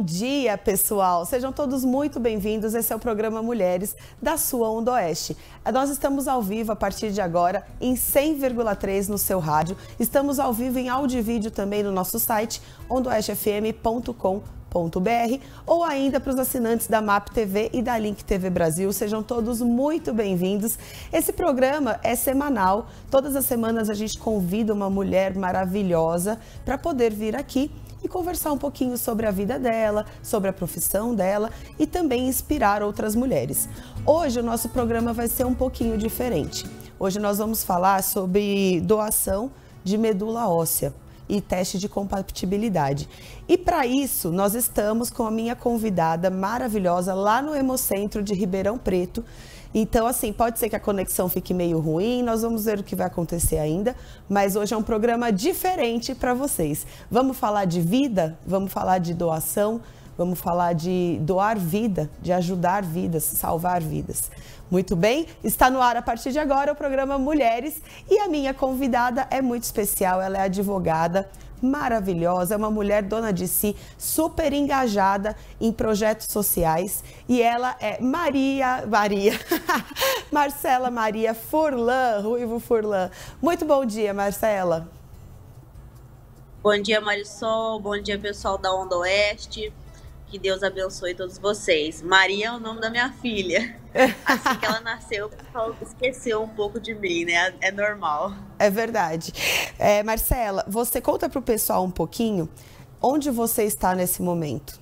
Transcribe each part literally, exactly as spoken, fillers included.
dia, pessoal! Sejam todos muito bem-vindos. Esse é o programa Mulheres da sua Onda Oeste. Nós estamos ao vivo a partir de agora em cem vírgula três no seu rádio. Estamos ao vivo em áudio e vídeo também no nosso site, onda oeste f m ponto com ponto b r, ou ainda para os assinantes da M A P T V e da Link T V Brasil. Sejam todos muito bem-vindos. Esse programa é semanal. Todas as semanas a gente convida uma mulher maravilhosa para poder vir aqui e conversar um pouquinho sobre a vida dela, sobre a profissão dela e também inspirar outras mulheres. Hoje o nosso programa vai ser um pouquinho diferente. Hoje nós vamos falar sobre doação de medula óssea e teste de compatibilidade. E para isso, nós estamos com a minha convidada maravilhosa lá no Hemocentro de Ribeirão Preto. Então, assim, pode ser que a conexão fique meio ruim, nós vamos ver o que vai acontecer ainda, mas hoje é um programa diferente para vocês. Vamos falar de vida, vamos falar de doação, vamos falar de doar vida, de ajudar vidas, salvar vidas. Muito bem, está no ar a partir de agora o programa Mulheres e a minha convidada é muito especial, ela é advogada, maravilhosa, é uma mulher dona de si, super engajada em projetos sociais e ela é Maria, Maria, Marcela Maria Furlan, Ruivo Furlan. Muito bom dia, Marcela. Bom dia, Marisol, bom dia, pessoal da Onda Oeste, que Deus abençoe todos vocês. Maria é o nome da minha filha. Assim que ela nasceu, o pessoal esqueceu um pouco de mim, né? É normal. É verdade. É, Marcela, você conta para o pessoal um pouquinho onde você está nesse momento.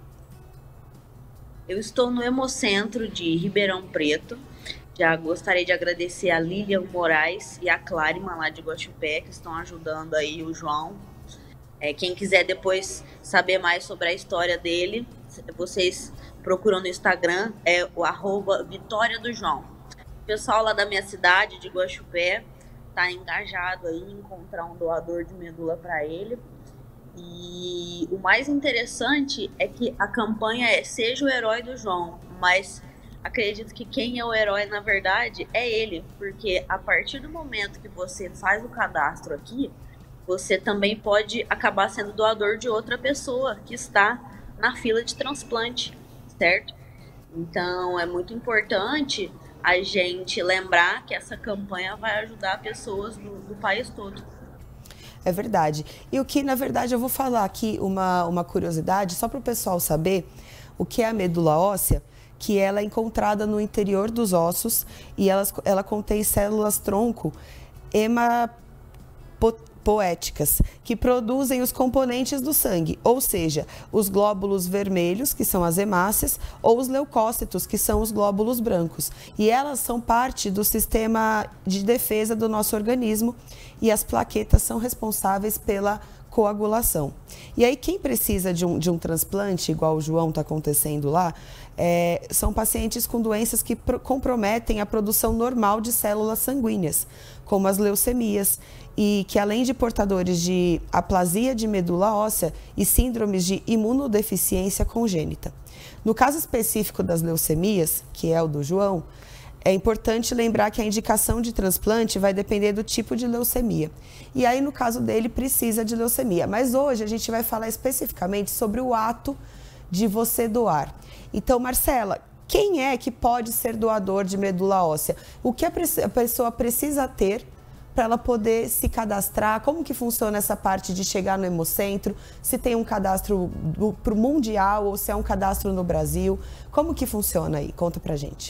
Eu estou no Hemocentro de Ribeirão Preto. Já gostaria de agradecer a Lilian Moraes e a Clarima lá de Guaxupé, que estão ajudando aí o João. É, quem quiser depois saber mais sobre a história dele, vocês procuram no Instagram, é o arroba Vitória do João. O pessoal lá da minha cidade, de Guaxupé, está engajado aí em encontrar um doador de medula para ele. E o mais interessante é que a campanha é Seja o Herói do João, mas acredito que quem é o herói, na verdade, é ele, porque a partir do momento que você faz o cadastro aqui, você também pode acabar sendo doador de outra pessoa que está na fila de transplante, certo? Então, é muito importante a gente lembrar que essa campanha vai ajudar pessoas do, do país todo. É verdade. E o que, na verdade, eu vou falar aqui uma, uma curiosidade, só para o pessoal saber o que é a medula óssea, que ela é encontrada no interior dos ossos e ela, ela contém células-tronco hemapotéticas, poéticas, que produzem os componentes do sangue, ou seja, os glóbulos vermelhos, que são as hemácias, ou os leucócitos, que são os glóbulos brancos. E elas são parte do sistema de defesa do nosso organismo e as plaquetas são responsáveis pela coagulação. E aí quem precisa de um, de um transplante, igual o João está acontecendo lá, é, são pacientes com doenças que pro, comprometem a produção normal de células sanguíneas, como as leucemias, e que além de portadores de aplasia de medula óssea e síndromes de imunodeficiência congênita. No caso específico das leucemias, que é o do João, é importante lembrar que a indicação de transplante vai depender do tipo de leucemia. E aí, no caso dele, precisa de leucemia. Mas hoje a gente vai falar especificamente sobre o ato de você doar. Então, Marcela, quem é que pode ser doador de medula óssea? O que a pessoa precisa ter para ela poder se cadastrar? Como que funciona essa parte de chegar no Hemocentro? Se tem um cadastro para o mundial ou se é um cadastro no Brasil? Como que funciona aí? Conta pra gente.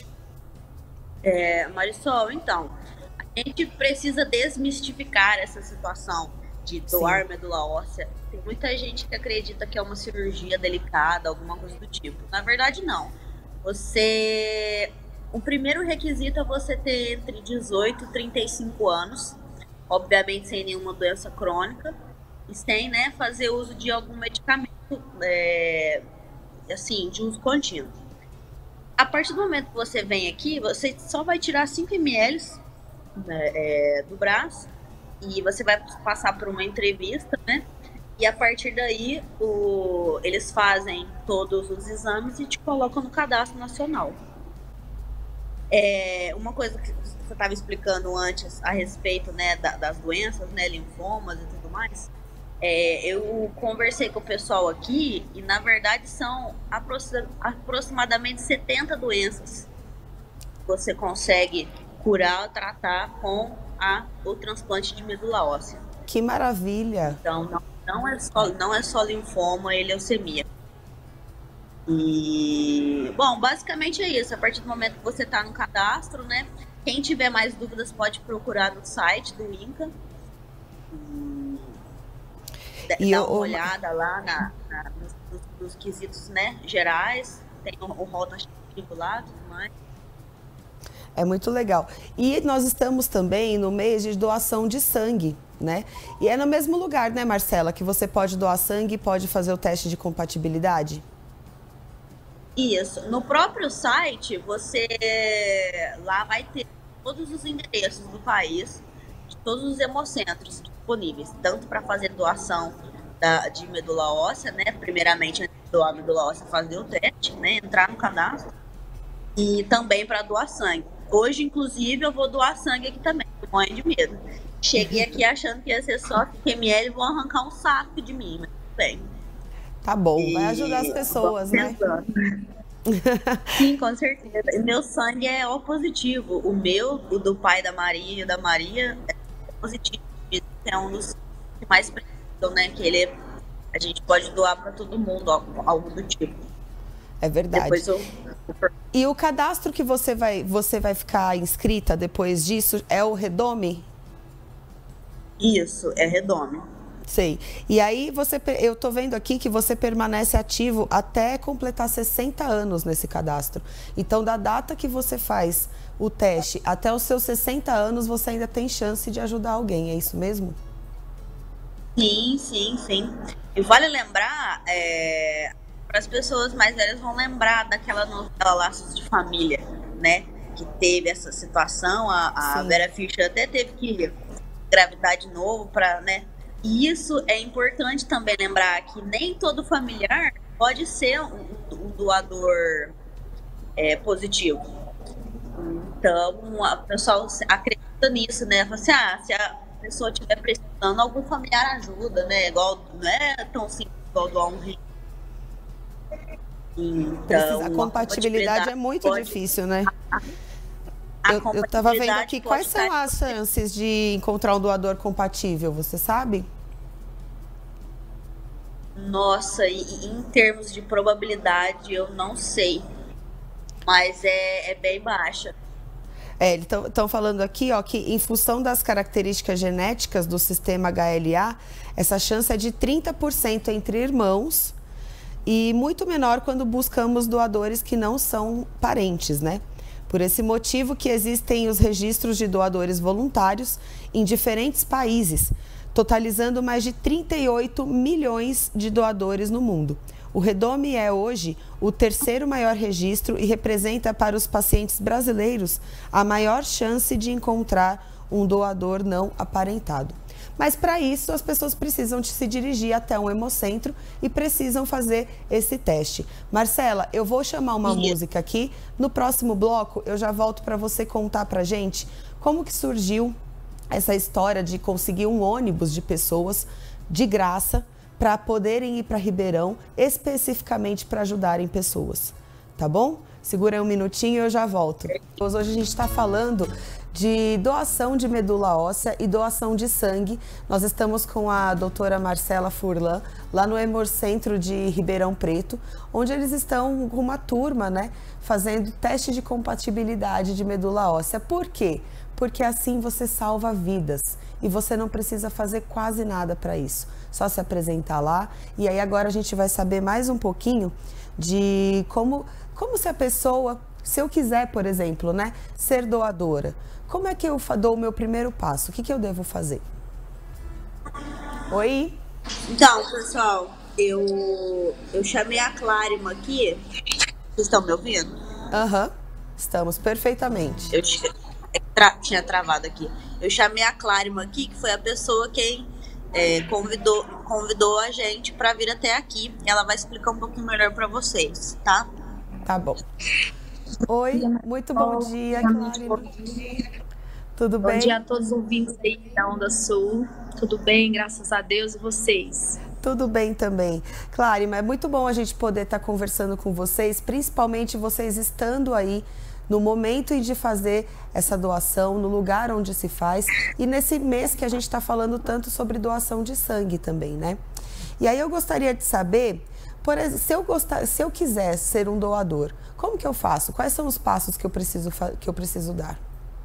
É, Marisol, então, a gente precisa desmistificar essa situação de doar Sim. medula óssea. Tem muita gente que acredita que é uma cirurgia delicada, alguma coisa do tipo. Na verdade, não. Você... O primeiro requisito é você ter entre dezoito e trinta e cinco anos, obviamente sem nenhuma doença crônica, e sem, né, fazer uso de algum medicamento, é, assim, de uso contínuo. A partir do momento que você vem aqui, você só vai tirar cinco mililitros, né, é, do braço, e você vai passar por uma entrevista, né? E a partir daí, o, eles fazem todos os exames e te colocam no cadastro nacional. É, uma coisa que você estava explicando antes a respeito, né, da, das doenças, né, linfomas e tudo mais, É, eu conversei com o pessoal aqui e, na verdade, são aproximadamente setenta doenças que você consegue curar ou tratar com a, o transplante de medula óssea. Que maravilha! Então, não, não, é, só, não é só linfoma e leucemia. E, bom, basicamente é isso. A partir do momento que você está no cadastro, né? Quem tiver mais dúvidas pode procurar no site do INCA. E dar uma eu, olhada lá na, na, nos, nos quesitos, né, gerais. Tem o, o rotativo lá, tudo mais. É muito legal. E nós estamos também no mês de doação de sangue, né? E é no mesmo lugar, né, Marcela, que você pode doar sangue e pode fazer o teste de compatibilidade? Isso. No próprio site, você lá vai ter todos os endereços do país, de todos os hemocentros disponíveis, tanto para fazer doação da, de medula óssea, né? Primeiramente, antes de doar a medula óssea, fazer o teste, né? Entrar no cadastro. E também para doar sangue. Hoje, inclusive, eu vou doar sangue aqui também, tô morrendo de medo. Cheguei aqui achando que ia ser só cinco mililitros e vão arrancar um saco de mim, mas tudo bem. Tá bom, vai ajudar as pessoas, né? Sim, com certeza. E meu sangue é O positivo. O meu, o do pai da Maria e o da Maria é positivo. É um dos que mais precisam, né? Que ele, a gente pode doar para todo mundo, algo do tipo. É verdade. Depois eu... E o cadastro que você vai, você vai ficar inscrita depois disso é o Redome? Isso, é Redome. Sei. E aí você, eu tô vendo aqui que você permanece ativo até completar sessenta anos nesse cadastro. Então, da data que você faz o teste até os seus sessenta anos, você ainda tem chance de ajudar alguém, é isso mesmo? Sim, sim, sim. E vale lembrar, é, para as pessoas mais velhas vão lembrar daquela novela Laços de Família, né? Que teve essa situação, a, a Vera Fischer até teve que engravidar de novo para, né? E isso é importante também lembrar que nem todo familiar pode ser um, um doador é, positivo. Então, o pessoal acredita nisso, né? Fala assim, ah, se a pessoa estiver precisando, algum familiar ajuda, né? Igual, não é tão simples igual doar um rim. Então, a compatibilidade é muito pode... difícil, né? A, a eu, eu tava vendo aqui, quais são as chances de encontrar um doador compatível, você sabe? Nossa, e, em termos de probabilidade, eu não sei. Mas é, é bem baixa. É, eles estão falando aqui, ó, que em função das características genéticas do sistema H L A, essa chance é de trinta por cento entre irmãos e muito menor quando buscamos doadores que não são parentes, né? Por esse motivo que existem os registros de doadores voluntários em diferentes países, totalizando mais de trinta e oito milhões de doadores no mundo. O Redome é hoje o terceiro maior registro e representa para os pacientes brasileiros a maior chance de encontrar um doador não aparentado. Mas para isso as pessoas precisam de se dirigir até um hemocentro e precisam fazer esse teste. Marcela, eu vou chamar uma Sim. música aqui. No próximo bloco eu já volto para você contar para a gente como que surgiu essa história de conseguir um ônibus de pessoas de graça para poderem ir para Ribeirão, especificamente para ajudarem pessoas, tá bom? Segura aí um minutinho e eu já volto. Hoje a gente está falando de doação de medula óssea e doação de sangue. Nós estamos com a doutora Marcela Furlan, lá no Hemocentro de Ribeirão Preto, onde eles estão com uma turma, né, fazendo teste de compatibilidade de medula óssea. Por quê? Porque assim você salva vidas e você não precisa fazer quase nada para isso. Só se apresentar lá. E aí agora a gente vai saber mais um pouquinho de como, como se a pessoa, se eu quiser, por exemplo, né, ser doadora, como é que eu dou o meu primeiro passo? O que, que eu devo fazer? Oi? Então, pessoal, eu, eu chamei a Clarima aqui. Vocês estão me ouvindo? Aham, uhum, estamos perfeitamente. Eu tra tinha travado aqui. Eu chamei a Clarima aqui, que foi a pessoa quem é, convidou, convidou a gente para vir até aqui. Ela vai explicar um pouquinho melhor para vocês, tá? Tá bom. Oi, muito bom dia, Clarima. Tudo bem? Bom dia a todos os ouvintes aí da Onda Sul. Tudo bem, graças a Deus, e vocês? Tudo bem também. Clárima, é muito bom a gente poder estar conversando com vocês, principalmente vocês estando aí no momento de fazer essa doação, no lugar onde se faz e nesse mês que a gente está falando tanto sobre doação de sangue também, né? E aí eu gostaria de saber, por exemplo, se eu, gostar, se eu quiser ser um doador, como que eu faço? Quais são os passos que eu preciso, que eu preciso dar?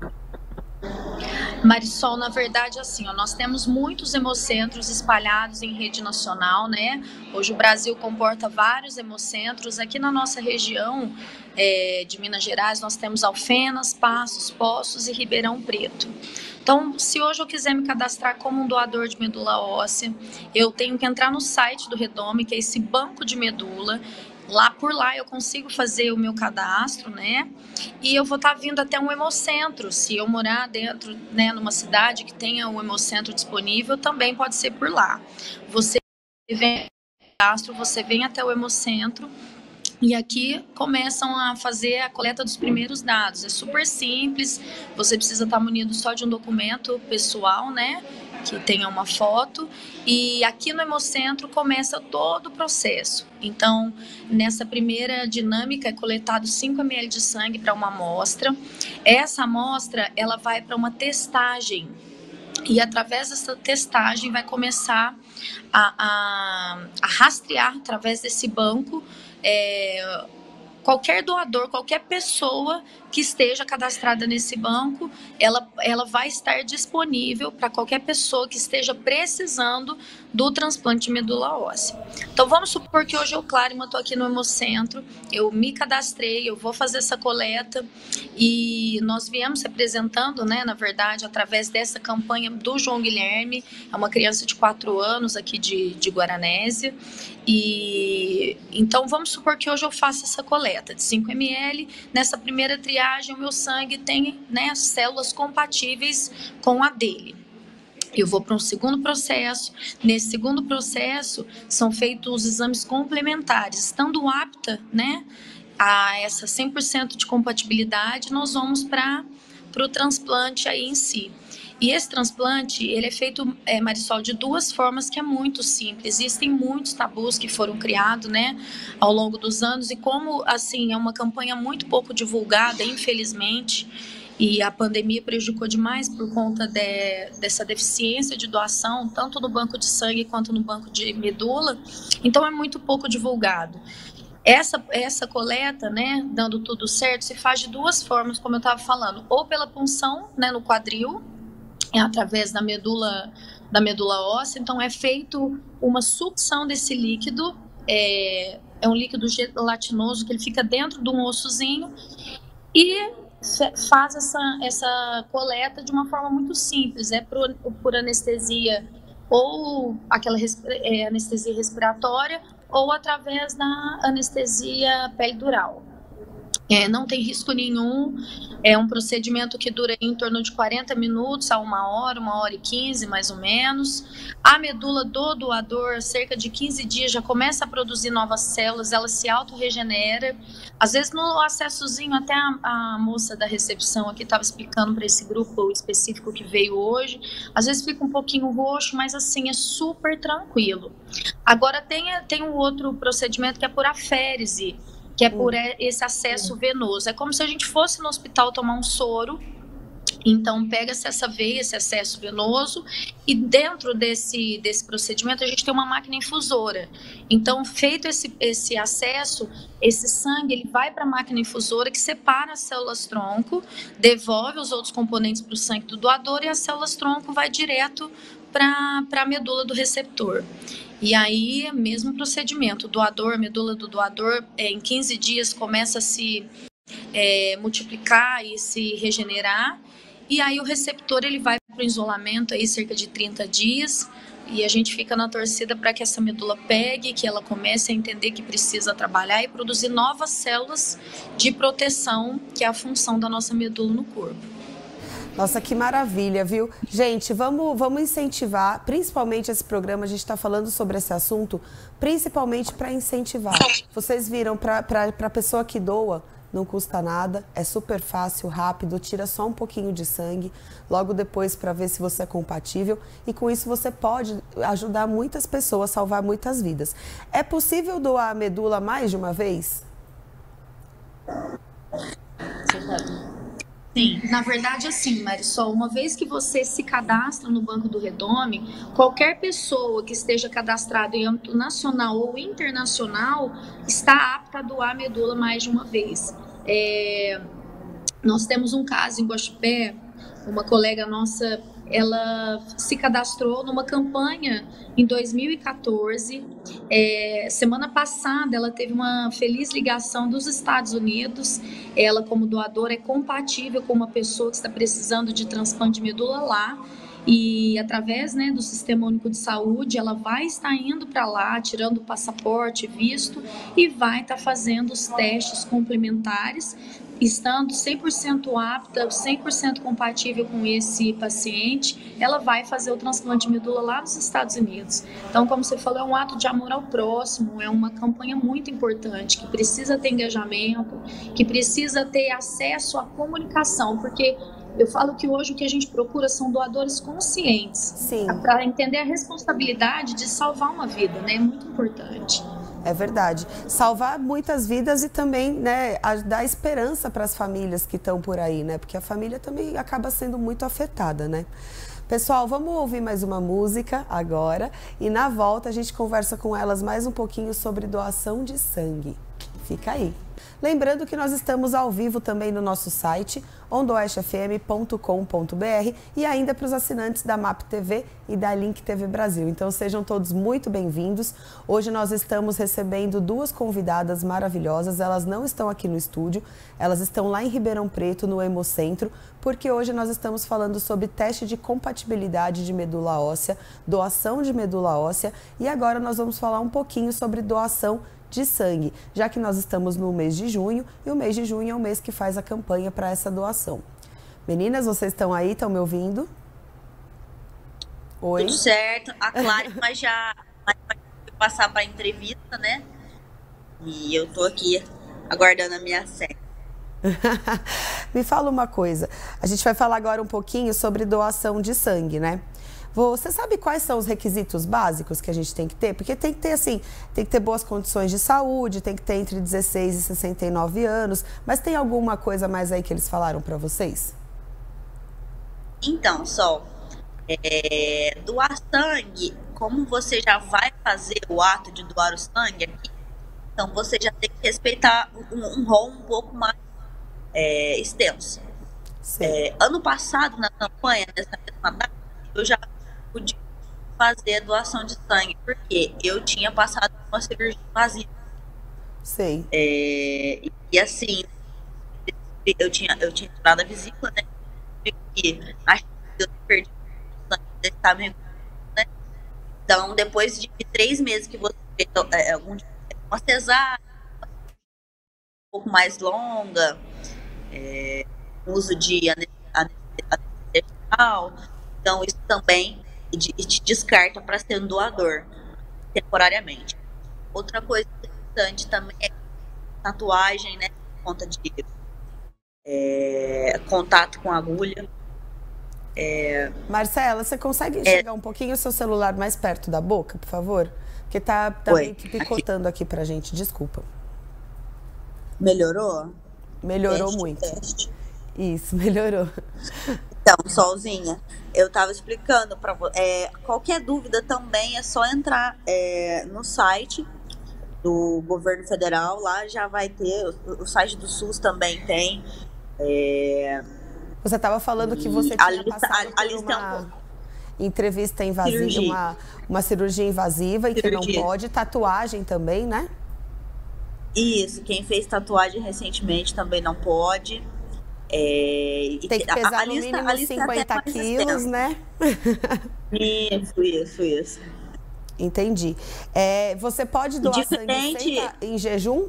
Marisol, na verdade, assim, ó, nós temos muitos hemocentros espalhados em rede nacional, né? Hoje o Brasil comporta vários hemocentros. Aqui na nossa região é, de Minas Gerais, nós temos Alfenas, Passos, Poços e Ribeirão Preto. Então, se hoje eu quiser me cadastrar como um doador de medula óssea, eu tenho que entrar no site do Redome, que é esse banco de medula. Lá por lá eu consigo fazer o meu cadastro, né? E eu vou estar vindo até um hemocentro. Se eu morar dentro, né, numa cidade que tenha um hemocentro disponível, também pode ser por lá. Você vem, cadastro, você vem até o hemocentro e aqui começam a fazer a coleta dos primeiros dados. É super simples, você precisa estar munido só de um documento pessoal, né? Que tenha uma foto, e aqui no hemocentro começa todo o processo. Então, nessa primeira dinâmica é coletado cinco mililitros de sangue para uma amostra. Essa amostra, ela vai para uma testagem, e através dessa testagem vai começar a, a, a rastrear através desse banco é, qualquer doador, qualquer pessoa que esteja cadastrada nesse banco, ela, ela vai estar disponível para qualquer pessoa que esteja precisando do transplante de medula óssea. Então vamos supor que hoje eu, Clárima, estou aqui no hemocentro, eu me cadastrei, eu vou fazer essa coleta e nós viemos se apresentando, né, na verdade, através dessa campanha do João Guilherme, é uma criança de quatro anos aqui de, de Guaranésia, e então vamos supor que hoje eu faço essa coleta de cinco mililitros, nessa primeira triagem o meu sangue tem, né, células compatíveis com a dele. Eu vou para um segundo processo. Nesse segundo processo são feitos os exames complementares. Estando apta, né, a essa cem por cento de compatibilidade, nós vamos para o transplante aí em si. E esse transplante, ele é feito, é, Marisol, de duas formas que é muito simples. Existem muitos tabus que foram criados, né, ao longo dos anos. E como, assim, é uma campanha muito pouco divulgada, infelizmente, e a pandemia prejudicou demais por conta de, dessa deficiência de doação, tanto no banco de sangue quanto no banco de medula. Então, é muito pouco divulgado. Essa, essa coleta, né, dando tudo certo, se faz de duas formas, como eu estava falando. Ou pela punção, né, no quadril, é através da medula, da medula óssea. Então é feito uma sucção desse líquido, é, é um líquido gelatinoso que ele fica dentro de um ossozinho e faz essa, essa coleta de uma forma muito simples, é por, por anestesia ou aquela é, anestesia respiratória ou através da anestesia peridural. É, não tem risco nenhum, é um procedimento que dura em torno de quarenta minutos a uma hora, uma hora e quinze mais ou menos. A medula do doador, cerca de quinze dias, já começa a produzir novas células, ela se autorregenera. Às vezes no acessozinho, até a, a moça da recepção aqui estava explicando para esse grupo específico que veio hoje, às vezes fica um pouquinho roxo, mas assim, é super tranquilo. Agora tem, tem um outro procedimento que é por aférese, que é por esse acesso venoso. É como se a gente fosse no hospital tomar um soro, então pega-se essa veia, esse acesso venoso, e dentro desse, desse procedimento a gente tem uma máquina infusora. Então, feito esse, esse acesso, esse sangue ele vai para a máquina infusora que separa as células-tronco, devolve os outros componentes para o sangue do doador e as células-tronco vai direto para a medula do receptor. E aí, mesmo procedimento, doador, medula do doador, é, em quinze dias começa a se é, multiplicar e se regenerar, e aí o receptor ele vai para o isolamento aí cerca de trinta dias, e a gente fica na torcida para que essa medula pegue, que ela comece a entender que precisa trabalhar e produzir novas células de proteção, que é a função da nossa medula no corpo. Nossa, que maravilha, viu? Gente, vamos, vamos incentivar, principalmente esse programa, a gente está falando sobre esse assunto, principalmente para incentivar. Vocês viram, para a pessoa que doa, não custa nada, é super fácil, rápido, tira só um pouquinho de sangue, logo depois para ver se você é compatível e com isso você pode ajudar muitas pessoas, salvar muitas vidas. É possível doar a medula mais de uma vez? Sim, na verdade assim, Marisol, uma vez que você se cadastra no Banco do Redome, qualquer pessoa que esteja cadastrada em âmbito nacional ou internacional está apta a doar medula mais de uma vez. É, nós temos um caso em Guaxupé, uma colega nossa, ela se cadastrou numa campanha em dois mil e quatorze. É, semana passada ela teve uma feliz ligação dos Estados Unidos. Ela, como doadora, é compatível com uma pessoa que está precisando de transplante de medula lá. E através, né, do Sistema Único de Saúde, ela vai estar indo para lá, tirando o passaporte, visto, e vai estar fazendo os testes complementares, estando cem por cento apta, cem por cento compatível com esse paciente, ela vai fazer o transplante de medula lá nos Estados Unidos. Então, como você falou, é um ato de amor ao próximo, é uma campanha muito importante, que precisa ter engajamento, que precisa ter acesso à comunicação, porque eu falo que hoje o que a gente procura são doadores conscientes, para entender a responsabilidade de salvar uma vida, né? É muito importante. É verdade. Salvar muitas vidas e também, né, dar esperança para as famílias que estão por aí, né? Porque a família também acaba sendo muito afetada, né? Pessoal, vamos ouvir mais uma música agora e na volta a gente conversa com elas mais um pouquinho sobre doação de sangue. Fica aí. Lembrando que nós estamos ao vivo também no nosso site, ondoeste f m ponto com ponto b r e ainda para os assinantes da M A P T V e da Link T V Brasil. Então sejam todos muito bem-vindos. Hoje nós estamos recebendo duas convidadas maravilhosas, elas não estão aqui no estúdio, elas estão lá em Ribeirão Preto, no Hemocentro, porque hoje nós estamos falando sobre teste de compatibilidade de medula óssea, doação de medula óssea e agora nós vamos falar um pouquinho sobre doação de sangue, já que nós estamos no mês de junho e o mês de junho é o mês que faz a campanha para essa doação. Meninas, vocês estão aí? Estão me ouvindo? Oi? Tudo certo. A Clara vai já vai passar para a entrevista, né? E eu tô aqui aguardando a minha senha. Me fala uma coisa, a gente vai falar agora um pouquinho sobre doação de sangue, né? Você sabe quais são os requisitos básicos que a gente tem que ter? Porque tem que ter, assim, tem que ter boas condições de saúde, tem que ter entre dezesseis e sessenta e nove anos, mas tem alguma coisa mais aí que eles falaram para vocês? Então, Sol, é, doar sangue, como você já vai fazer o ato de doar o sangue aqui, então você já tem que respeitar um, um rol um pouco mais é, extenso. É, ano passado, na campanha, nessa mesma data, eu já podia fazer a doação de sangue, porque eu tinha passado uma cirurgia invasiva. Sei. É, e assim, eu tinha, eu tinha tirado a vesícula, né? E acho que eu perdi o sangue desse tamanho, né? Então, depois de três meses que você fez é, algum, uma cesárea, um pouco mais longa, é, uso de anestesia geral, então isso também te descarta para ser um doador temporariamente. Outra coisa interessante também é tatuagem, né? Por conta de é, contato com agulha. É, Marcela, você consegue é, chegar um pouquinho o seu celular mais perto da boca, por favor? Porque tá, tá meio que picotando aqui. aqui pra gente, desculpa. Melhorou? Melhorou teste, muito. Teste. Isso, melhorou. Então, Solzinha, eu estava explicando para você. É, qualquer dúvida também é só entrar é, no site do governo federal, lá já vai ter, o, o site do SUS também tem. É, você estava falando que você tinha lista, passado a, a por lista uma entrevista invasiva, cirurgia. Uma, uma cirurgia invasiva e cirurgia. que não pode, tatuagem também, né? Isso, quem fez tatuagem recentemente também não pode. É, tem que pesar a, a no lista, mínimo a lista cinquenta quilos, né? Isso, isso, isso. Entendi. É, você pode doar Diferente... sangue sem, em jejum?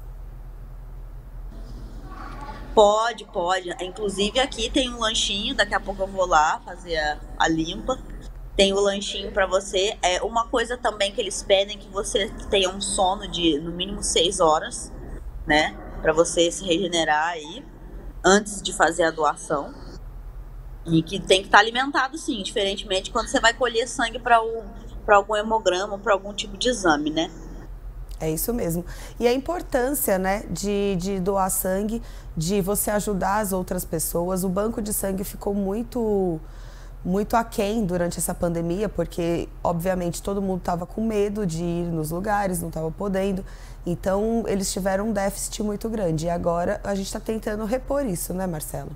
Pode, pode. Inclusive aqui tem um lanchinho, daqui a pouco eu vou lá fazer a, a limpa. Tem o lanchinho para você. É uma coisa também que eles pedem que você tenha um sono de no mínimo seis horas, né? para você se regenerar aí antes de fazer a doação. E que tem que estar alimentado sim, diferentemente quando você vai colher sangue para um, para algum hemograma, para algum tipo de exame, né? É isso mesmo. E a importância, né, de, de doar sangue, de você ajudar as outras pessoas. O banco de sangue ficou muito, muito aquém durante essa pandemia, porque, obviamente, todo mundo estava com medo de ir nos lugares, não estava podendo. Então, eles tiveram um déficit muito grande. E agora a gente está tentando repor isso, né, Marcelo?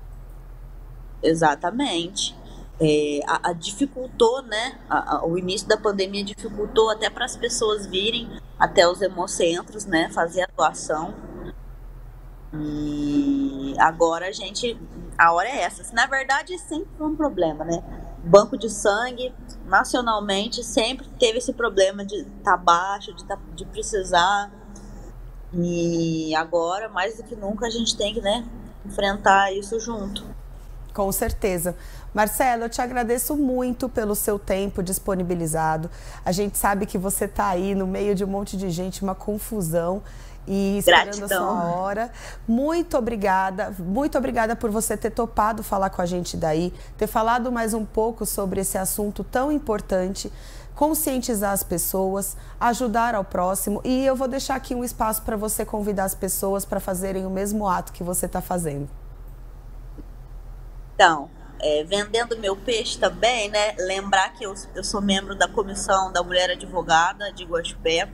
Exatamente. É, a, a dificultou, né? A, a, o início da pandemia dificultou até para as pessoas virem até os hemocentros, né? Fazer a doação. E agora a gente, a hora é essa. Na verdade, sempre foi um problema, né? Banco de sangue, nacionalmente, sempre teve esse problema de estar tá baixo, de, tá, de precisar. E agora, mais do que nunca, a gente tem que, né, enfrentar isso junto. Com certeza. Marcelo, eu te agradeço muito pelo seu tempo disponibilizado. A gente sabe que você está aí no meio de um monte de gente, uma confusão, e esperando Gratidão. A sua hora. Muito obrigada, muito obrigada por você ter topado falar com a gente daí, ter falado mais um pouco sobre esse assunto tão importante, conscientizar as pessoas, ajudar ao próximo. E eu vou deixar aqui um espaço para você convidar as pessoas para fazerem o mesmo ato que você está fazendo. Então, é, vendendo meu peixe também, né? Lembrar que eu, eu sou membro da Comissão da Mulher Advogada de Guaxupé.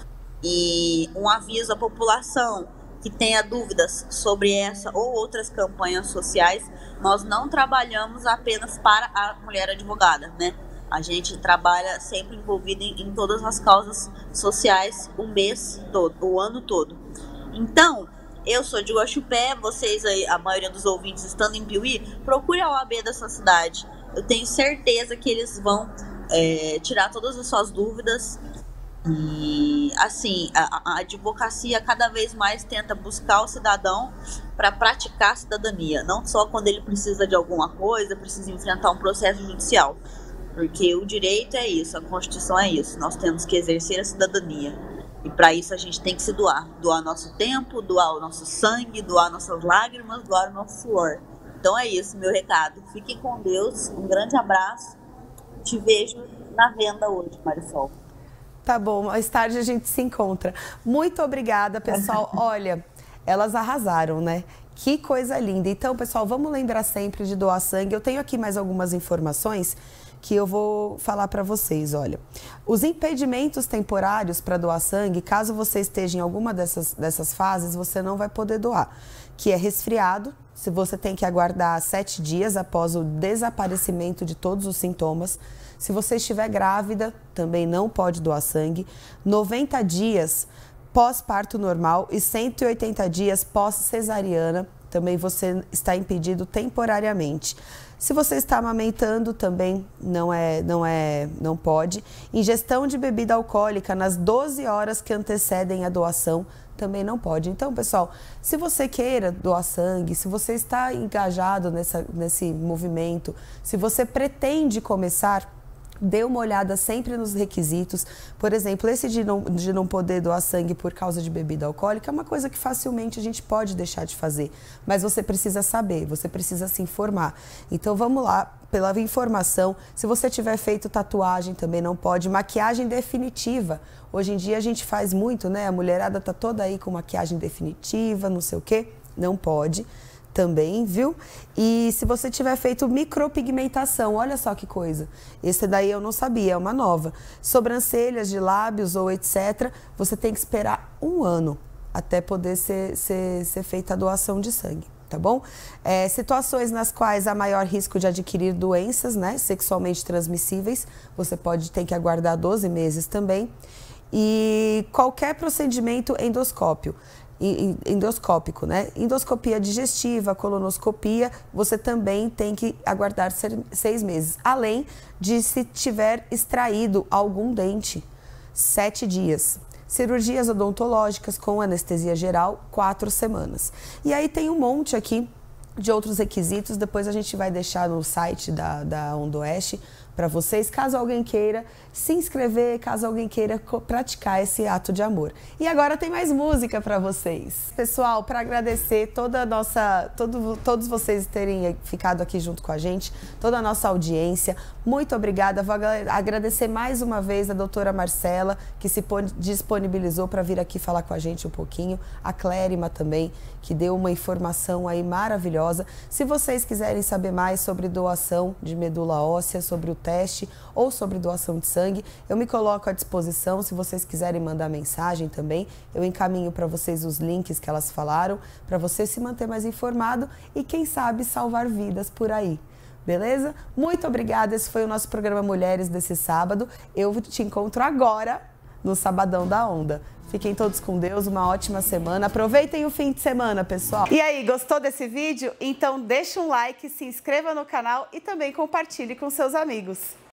E um aviso à população que tenha dúvidas sobre essa ou outras campanhas sociais, nós não trabalhamos apenas para a mulher advogada, né? A gente trabalha sempre envolvido em, em todas as causas sociais o mês todo, o ano todo. Então, eu sou de Guaxupé, vocês aí, a maioria dos ouvintes estando em Piuí, procure a O A B da sua cidade. Eu tenho certeza que eles vão é, tirar todas as suas dúvidas. E, assim, a, a advocacia cada vez mais tenta buscar o cidadão para praticar a cidadania. Não só quando ele precisa de alguma coisa, precisa enfrentar um processo judicial. Porque o direito é isso, a Constituição é isso. Nós temos que exercer a cidadania. E para isso a gente tem que se doar. Doar nosso tempo, doar o nosso sangue, doar nossas lágrimas, doar o nosso suor. Então é isso, meu recado. Fiquem com Deus, um grande abraço. Te vejo na venda hoje, Marisol. Tá bom, mais tarde a gente se encontra. Muito obrigada, pessoal. Olha, elas arrasaram, né? Que coisa linda. Então, pessoal, vamos lembrar sempre de doar sangue. Eu tenho aqui mais algumas informações que eu vou falar para vocês, olha. Os impedimentos temporários para doar sangue, caso você esteja em alguma dessas, dessas fases, você não vai poder doar. Que é resfriado, se você tem que aguardar sete dias após o desaparecimento de todos os sintomas. Se você estiver grávida, também não pode doar sangue. noventa dias pós-parto normal e cento e oitenta dias pós-cesariana, também você está impedido temporariamente. Se você está amamentando, também não é, não é, não pode. Ingestão de bebida alcoólica nas doze horas que antecedem a doação, também não pode. Então, pessoal, se você queira doar sangue, se você está engajado nessa, nesse movimento, se você pretende começar, dê uma olhada sempre nos requisitos. Por exemplo, esse de não, de não poder doar sangue por causa de bebida alcoólica é uma coisa que facilmente a gente pode deixar de fazer. Mas você precisa saber, você precisa se informar. Então vamos lá, pela informação. Se você tiver feito tatuagem, também não pode. Maquiagem definitiva. Hoje em dia a gente faz muito, né? A mulherada tá toda aí com maquiagem definitiva, não sei o quê. Não pode. Também, viu? E se você tiver feito micropigmentação, olha só que coisa. Esse daí eu não sabia, é uma nova. Sobrancelhas de lábios ou etcétera, você tem que esperar um ano até poder ser, ser, ser feita a doação de sangue, tá bom? É, situações nas quais há maior risco de adquirir doenças, né, sexualmente transmissíveis, você pode ter que aguardar doze meses também. E qualquer procedimento endoscópio. endoscópico, né? Endoscopia digestiva, colonoscopia, você também tem que aguardar seis meses. Além de se tiver extraído algum dente, sete dias. Cirurgias odontológicas com anestesia geral, quatro semanas. E aí tem um monte aqui de outros requisitos, depois a gente vai deixar no site da, da Ondoeste para vocês, caso alguém queira se inscrever, caso alguém queira praticar esse ato de amor. E agora tem mais música para vocês. Pessoal, para agradecer toda a nossa, todo, todos vocês terem ficado aqui junto com a gente, toda a nossa audiência, muito obrigada. Vou agradecer mais uma vez a doutora Marcela, que se disponibilizou para vir aqui falar com a gente um pouquinho, a Clérima também, que deu uma informação aí maravilhosa. Se vocês quiserem saber mais sobre doação de medula óssea, sobre o teste ou sobre doação de sangue, eu me coloco à disposição. Se vocês quiserem mandar mensagem também, eu encaminho para vocês os links que elas falaram, para você se manter mais informado e, quem sabe, salvar vidas por aí. Beleza? Muito obrigada, esse foi o nosso programa Mulheres desse sábado. Eu te encontro agora no Sabadão da Onda. Fiquem todos com Deus, uma ótima semana. Aproveitem o fim de semana, pessoal. E aí, gostou desse vídeo? Então deixa um like, se inscreva no canal e também compartilhe com seus amigos.